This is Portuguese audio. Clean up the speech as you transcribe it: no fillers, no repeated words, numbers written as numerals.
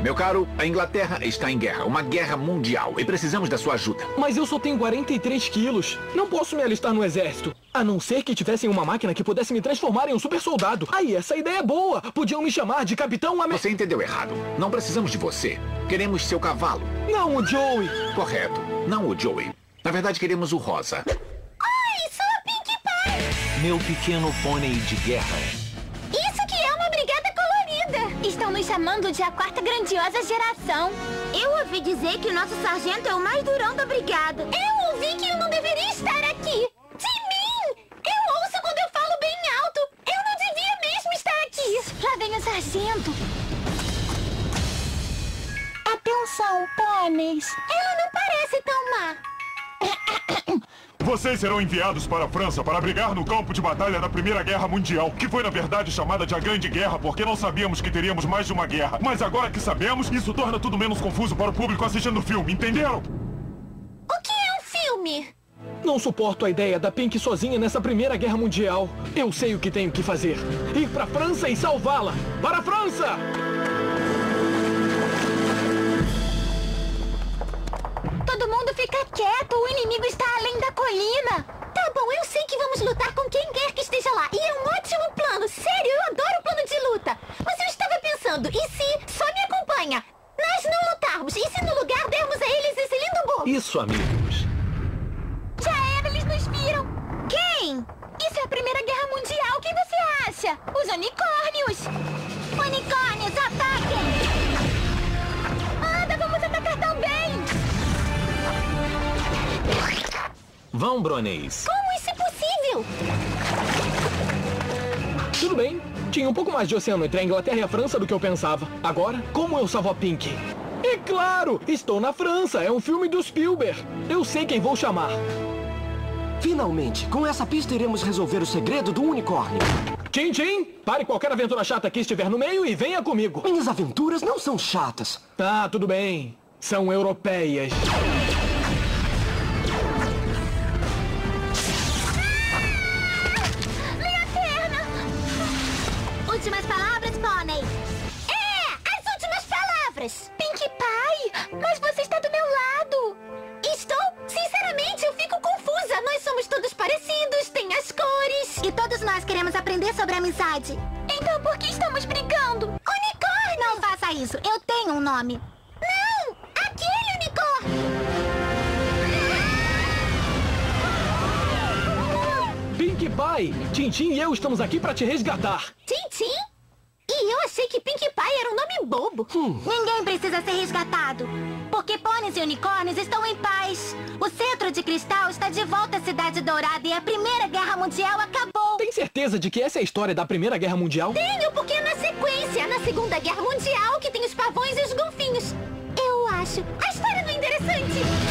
Meu caro, a Inglaterra está em guerra, uma guerra mundial, e precisamos da sua ajuda. Mas eu só tenho 43 quilos. Não posso me alistar no exército. A não ser que tivessem uma máquina que pudesse me transformar em um super soldado. Aí, essa ideia é boa. Podiam me chamar de Capitão Você entendeu errado. Não precisamos de você. Queremos seu cavalo. Não, o Joey. Correto. Não o Joey. Na verdade, queremos o Rosa. Oi, sou a Pinkie Pie. Meu pequeno pônei de guerra. Isso que é uma brigada colorida. Estão nos chamando de a quarta grandiosa geração. Eu ouvi dizer que o nosso sargento é o mais durão da brigada. Eu ouvi que eu não deveria estar aqui. Jimmy! Eu ouço quando eu falo bem alto. Eu não devia mesmo estar aqui. Lá vem o sargento. Atenção, pôneis. Ela não parece tão má. Vocês serão enviados para a França para brigar no campo de batalha da Primeira Guerra Mundial, que foi na verdade chamada de a Grande Guerra porque não sabíamos que teríamos mais de uma guerra. Mas agora que sabemos, isso torna tudo menos confuso para o público assistindo o filme, entenderam? O que é um filme? Não suporto a ideia da Pink sozinha nessa Primeira Guerra Mundial. Eu sei o que tenho que fazer. Ir pra França e salvá-la. Para a França! Todo mundo fica quieto, o inimigo está além da colina. Tá bom, eu sei que vamos lutar com quem quer que esteja lá. E é um ótimo plano, sério, eu adoro o plano de luta. Mas eu estava pensando, e se, só me acompanha, nós não lutarmos? E se no lugar dermos a eles esse lindo bolo? Isso, amigos. Já era, eles nos viram. Quem? Isso é a Primeira Guerra Mundial, quem você acha? Os unicórnios. Unicórnios, ataquem! Anda, vamos atacar também! Vão, Broneis. Como isso é possível? Tudo bem. Tinha um pouco mais de oceano entre a Inglaterra e a França do que eu pensava. Agora, como eu salvo a Pink? E claro, estou na França. É um filme do Spielberg. Eu sei quem vou chamar. Finalmente, com essa pista iremos resolver o segredo do unicórnio. Tchim, tchim. Pare qualquer aventura chata que estiver no meio e venha comigo. Minhas aventuras não são chatas. Tá, tudo bem. São europeias. Últimas palavras, pônei. As últimas palavras. Pinkie Pie, mas você está do meu lado. Estou? Sinceramente, eu fico confusa. Nós somos todos parecidos, tem as cores. E todos nós queremos aprender sobre amizade. Então por que estamos brigando? Unicórnio! Não faça isso, eu tenho um nome. Não! Aquele unicórnio! Pinkie Pie, Tintin e eu estamos aqui para te resgatar. Tintin? E eu achei que Pinkie Pie era um nome bobo. Ninguém precisa ser resgatado. Porque pôneis e unicórnios estão em paz. O cetro de cristal está de volta à Cidade Dourada e a Primeira Guerra Mundial acabou. Tem certeza de que essa é a história da Primeira Guerra Mundial? Tenho, porque é na sequência, na Segunda Guerra Mundial, que tem os pavões e os golfinhos. Eu acho. A história não é interessante.